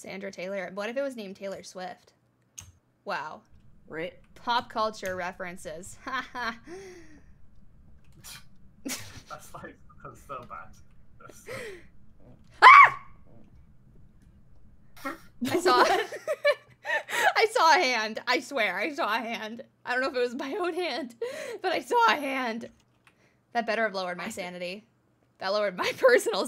Sandra Taylor. What if it was named Taylor Swift? Wow. Right. Pop culture references. Haha. That's so bad. That's so... I saw I saw a hand. I swear, I saw a hand. I don't know if it was my own hand, but I saw a hand. That better have lowered my sanity. That lowered my personal